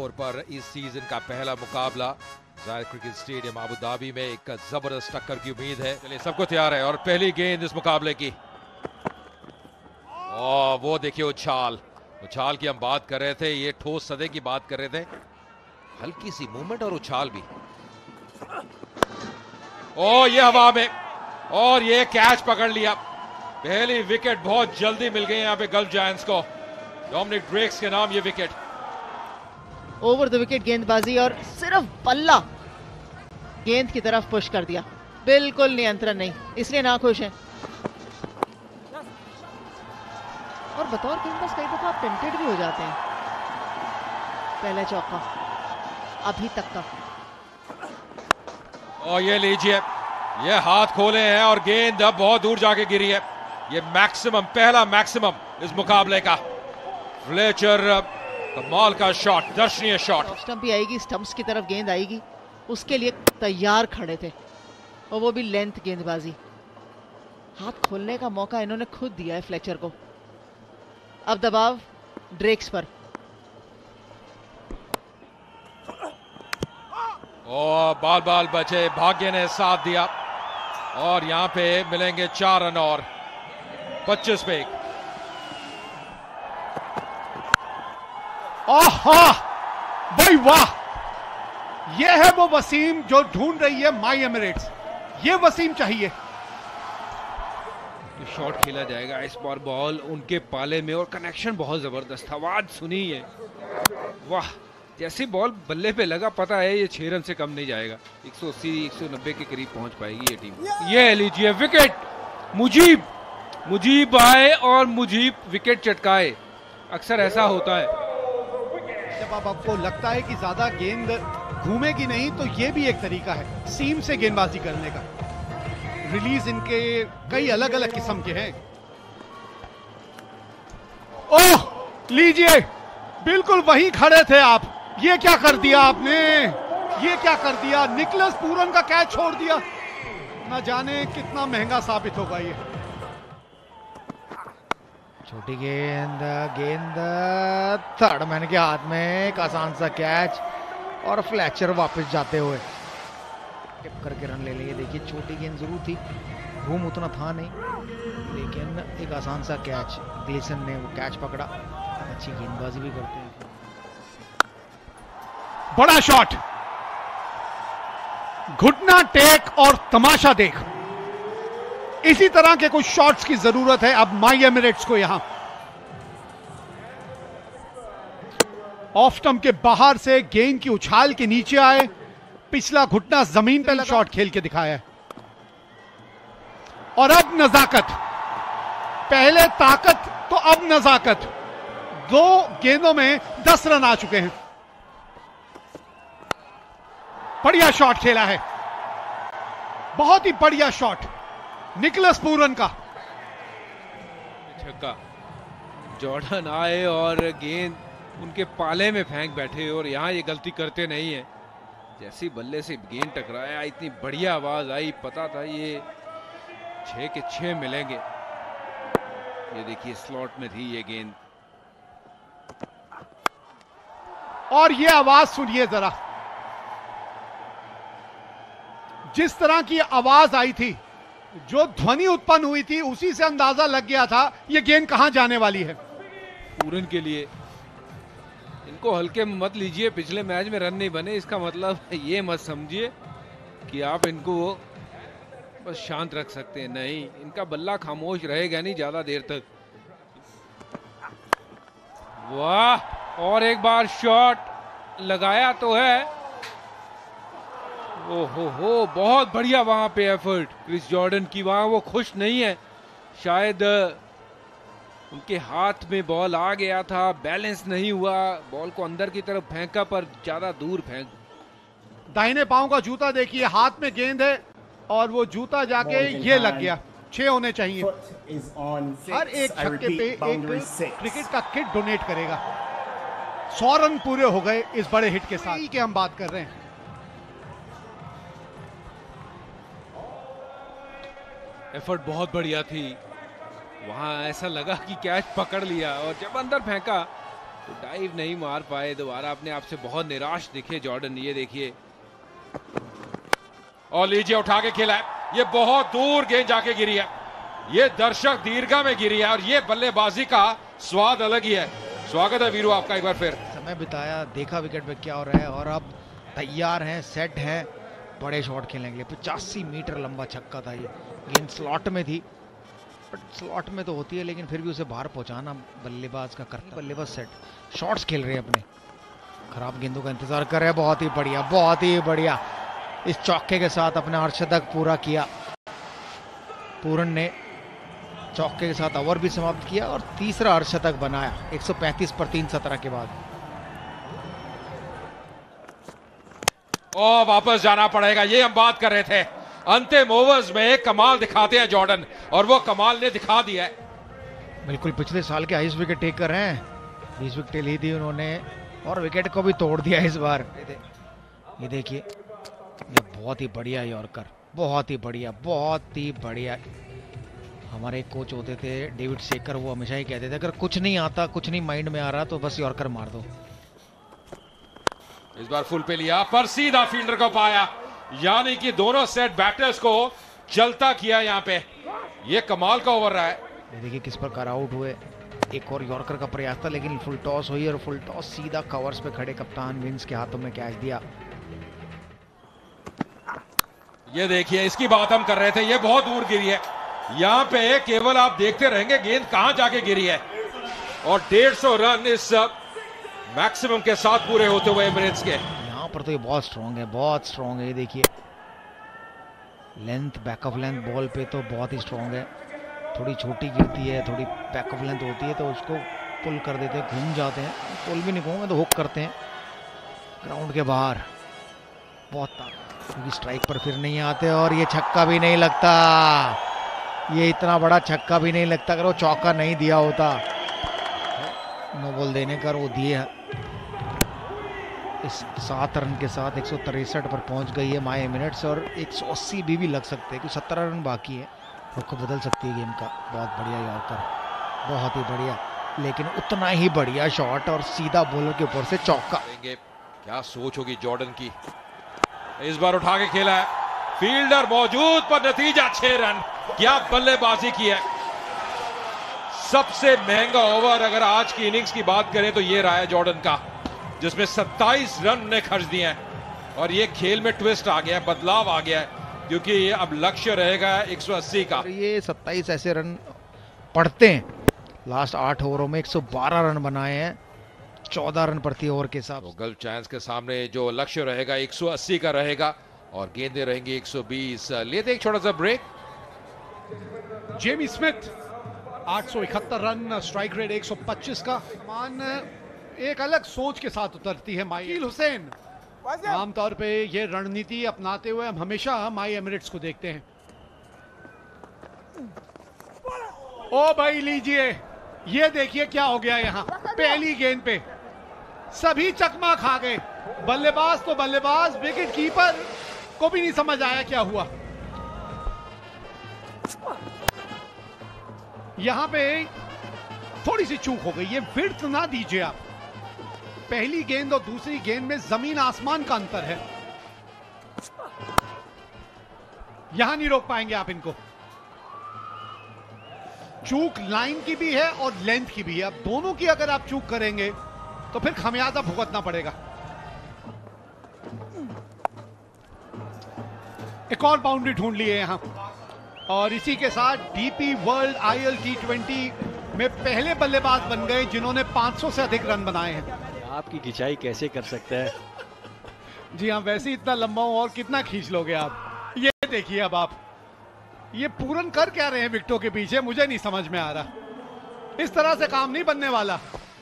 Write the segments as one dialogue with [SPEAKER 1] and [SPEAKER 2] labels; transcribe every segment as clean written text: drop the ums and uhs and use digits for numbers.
[SPEAKER 1] Over पर इस season का पहला मुकाबला जायद क्रिकेट स्टेडियम अबू धाबी में एक जबरदस्त टक्कर की उम्मीद है। चलिए सबको तैयार है और पहली गेंद इस मुकाबले की। और वो देखिए उछाल की हम बात कर रहे थे, ये ठोस सदे की बात कर रहे थे, हल्की सी मूवमेंट और उछाल भी। ओ ये हवा में और ये कैच पकड़ लिया। पहली विकेट बहुत जल्दी मिल गई यहाँ पे गल्फ जायंट्स को। डोमिनिक ड्रेक्स के नाम ये विकेट।
[SPEAKER 2] ओवर द विकेट गेंदबाजी और सिर्फ बल्ला गेंद की तरफ पुश कर दिया, बिल्कुल नियंत्रण नहीं, इसलिए ना खुश हैं। और बतौर गेंदबाज कई दफा टेम्प्टेड भी हो जाते हैं। पहला चौका अभी तक का।
[SPEAKER 1] और ये लीजिए, ये हाथ खोले हैं और गेंद अब बहुत दूर जाके गिरी है। ये मैक्सिमम, पहला मैक्सिमम इस मुकाबले का। फ्लेचर कमाल का शॉट, दर्शनीय शॉट।
[SPEAKER 2] स्टंप भी आएगी, स्टंप्स की तरफ गेंद आएगी, उसके लिए तैयार खड़े थे और वो भी लेंथ गेंदबाजी। हाथ खोलने का मौका इन्होंने खुद दिया है फ्लेचर को। अब दबाव ड्रेक्स पर।
[SPEAKER 1] और बाल बचे, भाग्य ने साथ दिया और यहां पे मिलेंगे 4 रन और 25 पे 1।
[SPEAKER 3] आहा भाई वाह, ये है वो वसीम जो ढूंढ रही है माई एमिरेट्स। ये वसीम चाहिए।
[SPEAKER 4] शॉट खेला जाएगा इस बार, बॉल उनके पाले में और कनेक्शन बहुत जबरदस्त। आवाज सुनी है, वाह, जैसी बॉल बल्ले पे लगा पता है ये 6 रन से कम नहीं जाएगा। 180-190 के करीब पहुंच पाएगी ये टीम। ये लीजिए विकेट, मुजीब आए और मुजीब विकेट चटकाए। अक्सर ऐसा होता है
[SPEAKER 3] जब अब आपको लगता है कि ज्यादा गेंद घूमेगी नहीं, तो ये भी एक तरीका है सीम से गेंदबाजी करने का। रिलीज इनके कई अलग अलग किस्म के हैं। ओह लीजिए, बिल्कुल वहीं खड़े थे आप। ये क्या कर दिया आपने, ये क्या कर दिया। निकलस पूरन का कैच छोड़ दिया, ना जाने कितना महंगा साबित होगा ये।
[SPEAKER 5] छोटी गेंद थर्ड मैन के हाथ में, एक आसान सा कैच और फ्लेचर वापस जाते हुए टिप करके रन ले लिए। देखिए छोटी गेंद जरूर थी, घूम उतना था नहीं, लेकिन एक आसान सा कैच, ग्लेसन ने वो कैच पकड़ा। अच्छी गेंदबाजी भी करते हैं।
[SPEAKER 3] बड़ा शॉट, घुटना टेक और तमाशा देख। इसी तरह के कुछ शॉट्स की जरूरत है अब माई एमिरेट्स को। यहां ऑफ स्टंप के बाहर से गेंद की उछाल के नीचे आए, पिछला घुटना जमीन पे शॉट खेल के दिखाया है। और अब नजाकत, पहले ताकत तो अब नजाकत। 2 गेंदों में 10 रन आ चुके हैं। बढ़िया शॉट खेला है, बहुत ही बढ़िया शॉट निकलस पूरन का।
[SPEAKER 4] छक्का, जॉर्डन आए और गेंद उनके पाले में फेंक बैठे और यहां ये गलती करते नहीं है। जैसी बल्ले से गेंद टकराया, इतनी बढ़िया आवाज आई, पता था ये 6 के 6 मिलेंगे। ये देखिए स्लॉट में थी ये गेंद।
[SPEAKER 3] और ये आवाज सुनिए जरा, जिस तरह की आवाज आई थी, जो ध्वनि उत्पन्न हुई थी, उसी से अंदाजा लग गया था ये गेंद कहां जाने वाली है।
[SPEAKER 4] पूरन के लिए इनको हल्के में मत लीजिए। पिछले मैच में रन नहीं बने, इसका मतलब ये मत समझिए कि आप इनको बस शांत रख सकते हैं। नहीं, इनका बल्ला खामोश रहेगा नहीं ज्यादा देर तक। वाह, और एक बार शॉट लगाया तो है। ओहो, बहुत बढ़िया वहां पे एफर्ट क्रिस जॉर्डन की। वहां वो खुश नहीं है, शायद उनके हाथ में बॉल आ गया था, बैलेंस नहीं हुआ, बॉल को अंदर की तरफ फेंका पर ज्यादा दूर फेंक।
[SPEAKER 3] दाहिने पांव का जूता देखिए, हाथ में गेंद है और वो जूता जाके ये लग गया। 6 होने चाहिए। हर एक छक्के पे एक क्रिकेट का किट डोनेट करेगा। 100 रन पूरे हो गए इस बड़े हिट के साथ कि हम बात कर रहे हैं।
[SPEAKER 4] एफर्ट बहुत बढ़िया थी, वहां ऐसा लगा कि कैच पकड़ लिया और जब अंदर फेंका तो डाइव नहीं मार पाए, दोबारा अपने आप से बहुत निराश दिखे जॉर्डन। ये देखिए,
[SPEAKER 1] और लीजिए उठा के खेला है, ये बहुत दूर गेंद जाके गिरी है, ये दर्शक दीर्घा में गिरी है और ये बल्लेबाजी का स्वाद अलग ही है। स्वागत है वीरू आपका एक बार फिर।
[SPEAKER 5] समय बिताया, देखा विकेट पे क्या हो रहा है और अब तैयार हैं, सेट हैं बड़े शॉट खेलने के लिए। 85 मीटर लंबा छक्का था ये, गेंद स्लॉट में थी, बट स्लॉट में तो होती है लेकिन फिर भी उसे बाहर पहुंचाना बल्लेबाज का करता। बल्लेबाज सेट शॉट्स खेल रहे हैं अपने, खराब गेंदों का इंतजार कर रहे हैं। बहुत ही बढ़िया, बहुत ही बढ़िया, इस चौके के साथ अपना अर्धशतक पूरा किया। पूरन ने चौके के साथ ओवर भी समाप्त किया और तीसरा अर्धशतक बनाया 135 पर 317 के बाद।
[SPEAKER 1] और वापस जाना पड़ेगा, ये हम बात कर रहे थे। अंतिम ओवर्स में एक कमाल दिखाते हैं जॉर्डन और वो कमाल ने दिखा दिया है।
[SPEAKER 5] बिल्कुल पिछले साल के हाईएस्ट विकेट टेकर हैं, 20 विकेट ली थी उन्होंने और विकेट को भी तोड़ दिया इस बार। ये देखिए, ये बहुत ही बढ़िया यॉर्कर, बहुत ही बढ़िया, बहुत ही बढ़िया। हमारे एक कोच होते थे डेविड शेकर, वो हमेशा ही कहते थे अगर कुछ नहीं आता, कुछ नहीं माइंड में आ रहा तो बस यॉर्कर मार दो।
[SPEAKER 1] इस बार फुल पे लिया पर सीधा फील्डर को पाया, यानी कि दोनों सेट बैटर्स को चलता किया। यहाँ पे ये कमाल का ओवर रहा है।
[SPEAKER 5] देखिए किस प्रकार आउट हुए। एक और यॉर्कर का प्रयास था लेकिन फुल टॉस हुई और फुल टॉस सीधा कवर्स पे खड़े कप्तान विंस के हाथों में कैच दिया।
[SPEAKER 1] ये देखिए, इसकी बात हम कर रहे थे, ये बहुत दूर गिरी है। यहाँ पे केवल आप देखते रहेंगे गेंद कहां जाके गिरी है। और 150 रन इस मैक्सिमम के साथ पूरे होते हुए एमिरेट्स के।
[SPEAKER 5] यहाँ पर तो ये बहुत स्ट्रॉन्ग है, बहुत स्ट्रॉन्ग है। ये देखिए length, back of length ball पे तो बहुत ही स्ट्रॉन्ग है। थोड़ी छोटी गिरती है, थोड़ी बैक ऑफ लेंथ होती है तो उसको पुल कर देते हैं, घूम जाते हैं। पुल भी नहीं कहूँगा तो हुक करते हैं ग्राउंड के बाहर। बहुत क्योंकि स्ट्राइक पर फिर नहीं आते और ये छक्का भी नहीं लगता। ये इतना बड़ा छक्का भी नहीं लगता अगर वो चौका नहीं दिया होता। नो बॉल देने कर वो दिए। इस 7 रन के साथ 163 पर पहुंच गई है माई एमिरेट्स और 180 भी लग सकते हैं क्योंकि 17 रन बाकी है। रुख बदल सकती है गेम का। बहुत बढ़िया यॉर्कर, बहुत ही बढ़िया, लेकिन उतना ही बढ़िया शॉट और सीधा बॉलर के ऊपर से चौका।
[SPEAKER 1] क्या सोच होगी जॉर्डन की। इस बार उठा के खेला है, फील्डर मौजूद पर नतीजा 6 रन। क्या बल्लेबाजी की है। सबसे महंगा ओवर अगर आज की इनिंग्स की बात करें तो ये रहा है जॉर्डन का, जिसमें 27 रन ने खर्च दिए हैं। और ये खेल में ट्विस्ट आ गया है, बदलाव आ गया है, क्योंकि ये अब लक्ष्य रहेगा 180 का।
[SPEAKER 5] ये 27 ऐसे रन पड़ते हैं। लास्ट 8 ओवरों में 112 रन बनाए हैं, 14 रन प्रति ओवर के साथ।
[SPEAKER 1] तो गल्फ जायंट्स के सामने जो लक्ष्य रहेगा 180 का रहेगा और गेंदें रहेंगी 120। लेते एक छोटा सा break.
[SPEAKER 3] Jamie Smith 871 run, strike rate 125 का। मान एक अलग सोच के साथ उतरती है माई हुसैन। आमतौर पे ये रणनीति अपनाते हुए हम हमेशा माई एमिरेट्स को देखते हैं। ओ भाई लीजिए, ये देखिए क्या हो गया यहाँ। पहली गेंद पे सभी चकमा खा गए। बल्लेबाज तो बल्लेबाज, विकेट कीपर को भी नहीं समझ आया क्या हुआ। यहां पे थोड़ी सी चूक हो गई। ये विड्थ ना दीजिए आप। पहली गेंद और दूसरी गेंद में जमीन आसमान का अंतर है। यहां नहीं रोक पाएंगे आप इनको। चूक लाइन की भी है और लेंथ की भी है। अब दोनों की अगर आप चूक करेंगे तो फिर खमियाजा भुगतना पड़ेगा। एक और बाउंड्री ढूंढ लिए यहां और इसी के साथ डीपी वर्ल्ड IL T20 में पहले बल्लेबाज बन गए जिन्होंने 500 से अधिक रन बनाए हैं।
[SPEAKER 6] आपकी खिंचाई कैसे कर सकते हैं।
[SPEAKER 3] जी हाँ, वैसे ही इतना लंबा हूं और कितना खींच लोगे आप। ये देखिए अब आप, ये पूरन कर क्या रहे हैं विकेटों के पीछे, मुझे नहीं समझ में आ रहा। इस तरह से काम नहीं बनने वाला।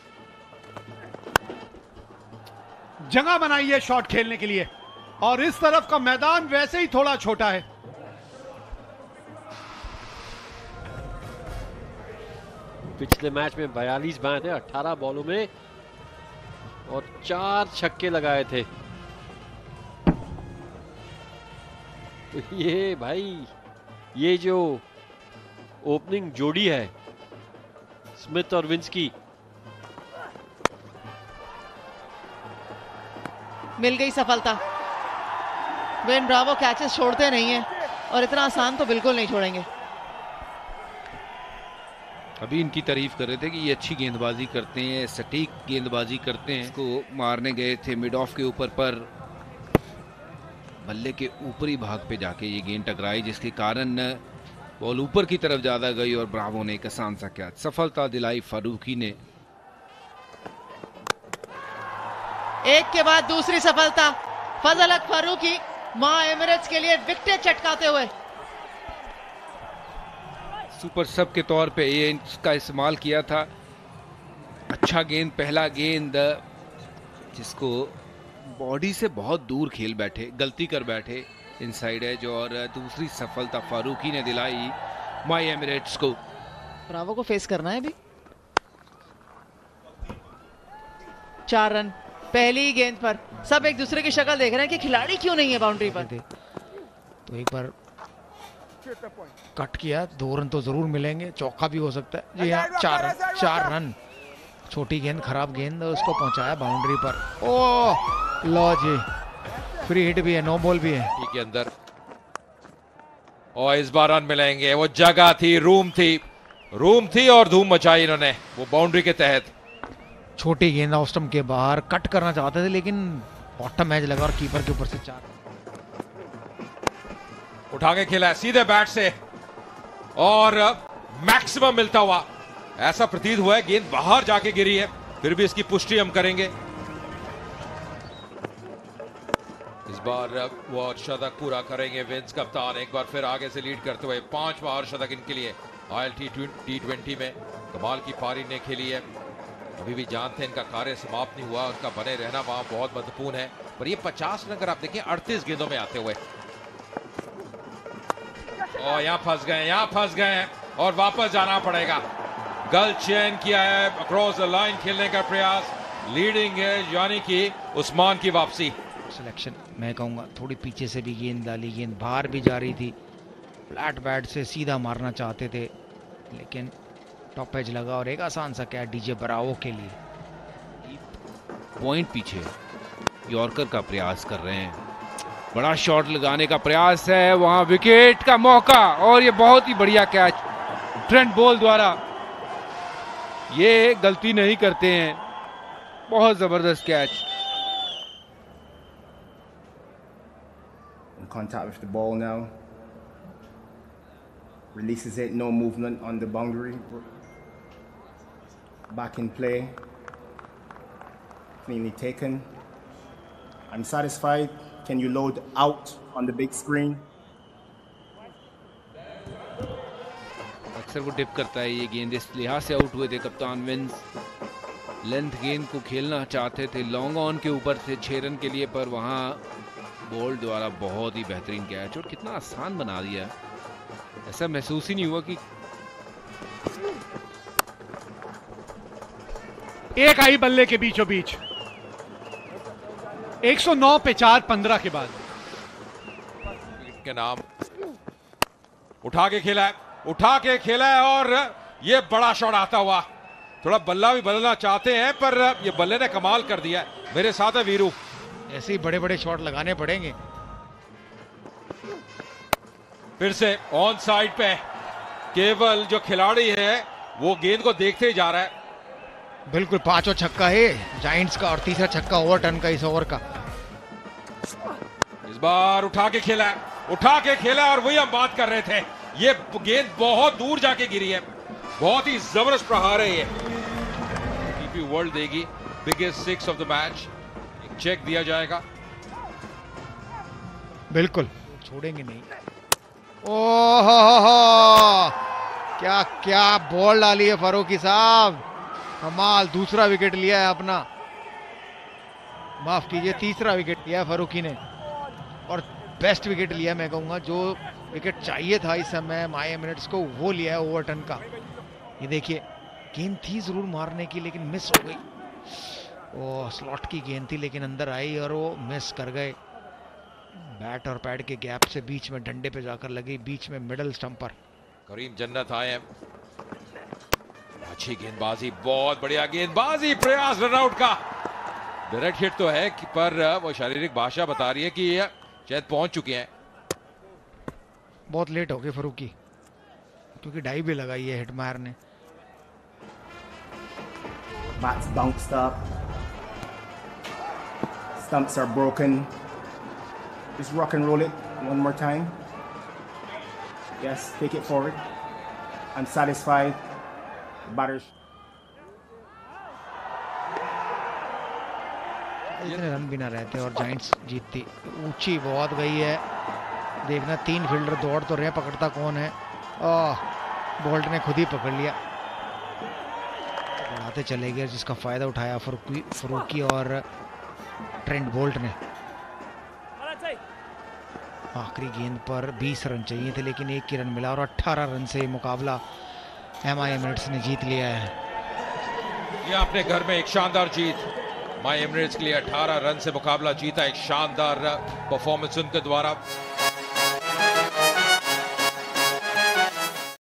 [SPEAKER 3] जगह बनाई है शॉट खेलने के लिए और इस तरफ का मैदान वैसे ही थोड़ा छोटा है।
[SPEAKER 6] पिछले मैच में 42 बाएं थे 18 बॉलों में और 4 छक्के लगाए थे। तो ये भाई, ये जो ओपनिंग जोड़ी है स्मिथ और विंस की,
[SPEAKER 2] मिल गई सफलता। वेन ब्रावो कैचेस छोड़ते नहीं है और इतना आसान तो बिल्कुल नहीं छोड़ेंगे।
[SPEAKER 4] अभी इनकी तारीफ कर रहे थे कि ये अच्छी गेंदबाजी करते हैं, सटीक गेंदबाजी करते हैं। इसको मारने गए थे मिड ऑफ के ऊपर, पर बल्ले के ऊपरी भाग पे जाके ये गेंद टकराई, जिसके कारण बॉल ऊपर की तरफ ज्यादा गई और ब्रावो ने एक आसान सा कैच सफलता दिलाई फारूकी ने।
[SPEAKER 2] एक के बाद दूसरी सफलता फजल हक फारूकी मां एमिरेट्स के लिए विकेट चटकाते हुए।
[SPEAKER 4] सुपर सब के तौर पे ये इसका इस्तेमाल किया था। अच्छा गेंद, पहला गेंद जिसको बॉडी से बहुत दूर खेल बैठे, गलती कर बैठे, इनसाइड एज, और दूसरी सफलता फारूकी ने दिलाई माई एमिरेट्स को।
[SPEAKER 2] ब्रावो को फेस करना है अभी। 4 रन पहली गेंद पर। सब एक दूसरे की शक्ल देख रहे हैं कि खिलाड़ी क्यों नहीं है बाउंड्री पर।
[SPEAKER 5] तो एक बार कट किया, 2 रन तो जरूर मिलेंगे, चौका भी हो सकता है। जी हाँ, 4 रन। छोटी गेंद, खराब गेंद, उसको पहुंचाया बाउंड्री पर। ओह लो जी, फ्री हिट भी है, नो बॉल भी है
[SPEAKER 1] के अंदर, और इस बार रन मिलेंगे। वो जगह थी, रूम थी और धूम मचाई इन्होंने वो बाउंड्री के तहत।
[SPEAKER 5] छोटी गेंद ऑफ स्टंप के बाहर, कट करना चाहते थे लेकिन बॉटम एज लगा और कीपर के ऊपर से 4।
[SPEAKER 1] उठा के खेला सीधे बैट से और मैक्सिमम मिलता हुआ ऐसा प्रतीत हुआ है। गेंद बाहर जाके गिरी है, फिर भी इसकी पुष्टि हम करेंगे। इस बार वो अर्धशतक पूरा करेंगे विंस कप्तान, एक बार फिर आगे से लीड करते हुए। 5वां अर्धशतक इनके लिए ILT T20 में कमाल की पारी ने खेली है। अभी भी जानते हैं इनका कार्य समाप्त नहीं हुआ, उनका बने रहना वहां बहुत महत्वपूर्ण है। पर ये 50 रन अगर आप देखें 38 गेंदों में आते हुए, और यहाँ फंस गए हैं और वापस जाना पड़ेगा। गल चेन किया है, अक्रॉस द लाइन खेलने का प्रयास, लीडिंग है, यानी कि उस्मान की वापसी।
[SPEAKER 5] सिलेक्शन मैं कहूंगा थोड़ी पीछे से भी गेंद डाली, गेंद बाहर भी जा रही थी। फ्लैट बैट से सीधा मारना चाहते थे लेकिन टॉप एज लगा और एक आसान सा कैच डीजे ब्रावो के लिए।
[SPEAKER 4] पॉइंट पीछे यॉर्कर का प्रयास कर रहे हैं, बड़ा शॉट लगाने का प्रयास है, वहां विकेट का मौका और ये बहुत ही बढ़िया कैच ट्रेंट बोल्ट द्वारा। ये गलती नहीं करते हैं, बहुत जबरदस्त catch.
[SPEAKER 7] Contact with the ball now. Releases it, no movement on the boundary. Back in play. Cleanly taken. I'm satisfied. Can you load out on the big screen?
[SPEAKER 4] अक्सर वो डिप करता है ये गेंद, इस लिहाज से आउट हुए थे कप्तान विंस। लेंथ गेंद को खेलना चाहते थे, लॉन्ग ऑन के ऊपर थे 6 रन के लिए, पर वहां बोल्ट द्वारा बहुत ही बेहतरीन कैच और कितना आसान बना दिया। ऐसा महसूस ही नहीं हुआ कि
[SPEAKER 3] एक आई बल्ले के बीचों बीच। 109 पे 4 15 के बाद
[SPEAKER 1] के नाम उठा के खेला है और ये बड़ा शॉट आता हुआ। थोड़ा बल्ला भी बदलना चाहते हैं पर ये बल्ले ने कमाल कर दिया। मेरे साथ है वीरू,
[SPEAKER 5] ऐसे ही बड़े बड़े शॉट लगाने पड़ेंगे।
[SPEAKER 1] फिर से ऑन साइड पे केवल जो खिलाड़ी है वो गेंद को देखते ही जा रहा है।
[SPEAKER 5] बिल्कुल 5वां छक्का है जायंट्स का और तीसरा छक्का ओवरटर्न का इस ओवर का।
[SPEAKER 1] इस बार उठा के खेला और वही हम बात कर रहे थे, ये गेंद बहुत दूर जाके गिरी है। बहुत ही जबरदस्त प्रहार है ये। टीपी वर्ल्ड देगी बिगेस्ट 6 ऑफ द मैच। एक चेक दिया जाएगा,
[SPEAKER 5] बिल्कुल छोड़ेंगे नहीं। ओह क्या क्या बॉल डाली है फारूकी साहब, कमाल। दूसरा विकेट लिया है अपना, माफ कीजिए तीसरा विकेट लिया है फारूकी ने और बेस्ट विकेट लिया मैं कहूंगा। जो विकेट चाहिए था इस समय माई एमिरेट्स को वो लिया है ओवरटर्न का। ये देखिए गेंद थी जरूर मारने की लेकिन मिस हो गई। ओह स्लॉट की गेंद थी लेकिन अंदर आई और वो मिस कर गए। बैट और पैड के गैप से बीच में डंडे पे जाकर लगी, बीच में मिडल स्टंप पर।
[SPEAKER 1] करीम जन्नत आए हैं। अच्छी गेंदबाजी, बहुत बढ़िया गेंदबाजी, प्रयास रनआउट का। डायरेक्ट हिट तो है पर वो शारीरिक भाषा बता रही है कि शायद पहुंच चुके हैं।
[SPEAKER 5] बहुत लेट हो गए फरूकी, क्योंकि डाई भी लगाई है हिटमायर ने।
[SPEAKER 7] Bats bounced up. Stumps are broken. Just rock and roll it one more time. Yes, take it forward. I'm satisfied. Batters.
[SPEAKER 5] इतने रन भी ना रहते और जायंट्स जीतती। ऊंची बहुत गई है, देखना 3 फील्डर दौड़ तो रहे, पकड़ता कौन है। बोल्ट ने खुद ही पकड़ लिया। बढ़ाते चले गए जिसका फायदा उठाया फरूकी और ट्रेंट बोल्ट ने। आखिरी गेंद पर 20 रन चाहिए थे लेकिन 1 रन मिला और 18 रन से मुकाबला MI एमिरेट्स ने जीत लिया है।
[SPEAKER 1] ये अपने घर में एक शानदार जीत, माई एमिरेट्स के लिए 18 रन से मुकाबला जीता, एक शानदार परफॉर्मेंस उनके द्वारा।